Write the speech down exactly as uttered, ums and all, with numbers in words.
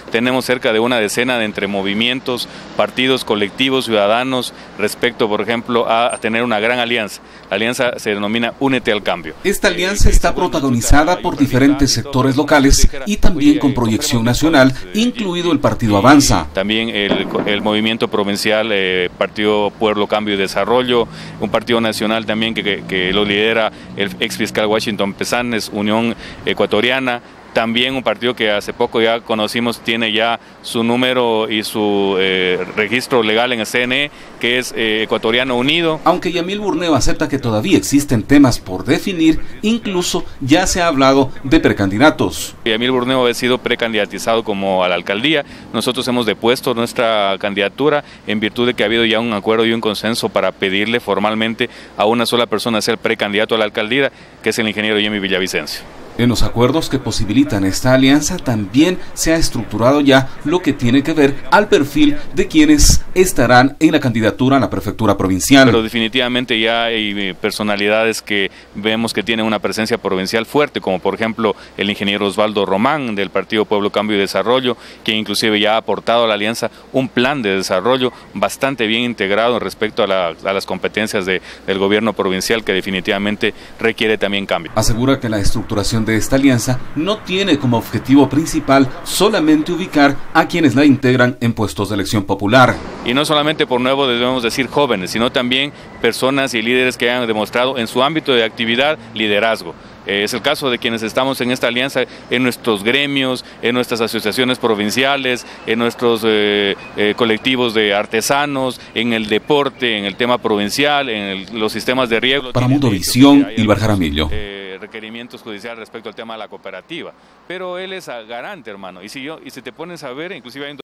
tenemos cerca de una decena de entre movimientos, partidos, colectivos, ciudadanos, respecto, por ejemplo, a tener una gran alianza. La alianza se denomina Únete al Cambio. Esta alianza está protagonizada por diferentes sectores locales y también con proyección nacional, incluido el Partido Avanza. También el, el movimiento provincial, eh, Partido Pueblo, Cambio y Desarrollo, un partido nacional también que, que, que lo lidera el ex fiscal Washington Pesanes, Unión Ecuatoriana. También un partido que hace poco ya conocimos, tiene ya su número y su eh, registro legal en el C N E, que es eh, Ecuatoriano Unido. Aunque Yamil Burneo acepta que todavía existen temas por definir, incluso ya se ha hablado de precandidatos. Yamil Burneo ha sido precandidatizado como a la alcaldía. Nosotros hemos depuesto nuestra candidatura en virtud de que ha habido ya un acuerdo y un consenso para pedirle formalmente a una sola persona ser precandidato a la alcaldía, que es el ingeniero Yemi Villavicencio. En los acuerdos que posibilitan esta alianza también se ha estructurado ya lo que tiene que ver al perfil de quienes estarán en la candidatura a la prefectura provincial. Pero definitivamente ya hay personalidades que vemos que tienen una presencia provincial fuerte, como por ejemplo el ingeniero Osvaldo Román del Partido Pueblo, Cambio y Desarrollo, quien inclusive ya ha aportado a la alianza un plan de desarrollo bastante bien integrado respecto a, la, a las competencias de, del gobierno provincial, que definitivamente requiere también cambio. Asegura que la estructuración de esta alianza no tiene como objetivo principal solamente ubicar a quienes la integran en puestos de elección popular. Y no solamente por nuevo debemos decir jóvenes, sino también personas y líderes que hayan demostrado en su ámbito de actividad liderazgo. Eh, es el caso de quienes estamos en esta alianza, en nuestros gremios, en nuestras asociaciones provinciales, en nuestros eh, eh, colectivos de artesanos, en el deporte, en el tema provincial, en el, los sistemas de riego. Para Mundovisión, Ilvar Jaramillo. Eh, requerimientos judiciales respecto al tema de la cooperativa, pero él es garante, hermano, y si yo y si te pones a ver, inclusive hay un